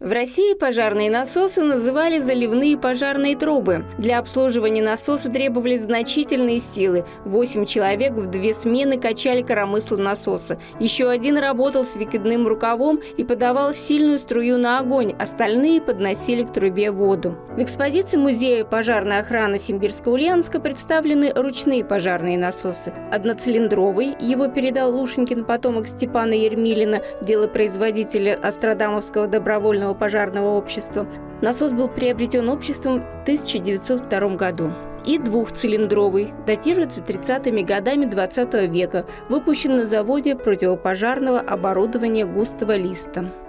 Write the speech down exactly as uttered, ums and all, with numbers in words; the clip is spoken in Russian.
В России пожарные насосы называли заливные пожарные трубы. Для обслуживания насоса требовались значительные силы. Восемь человек в две смены качали коромысло насоса. Еще один работал с выкидным рукавом и подавал сильную струю на огонь, остальные подносили к трубе воду. В экспозиции Музея пожарной охраны Симбирска-Ульяновска представлены ручные пожарные насосы. Одноцилиндровый, его передал Лушенькин потомок Степана Ермилина, делопроизводителя Острадамовского добровольного пожарного общества. Насос был приобретен обществом в тысяча девятьсот втором году. И двухцилиндровый, датируется тридцатыми годами двадцатого века, выпущен на заводе противопожарного оборудования Густава Листа.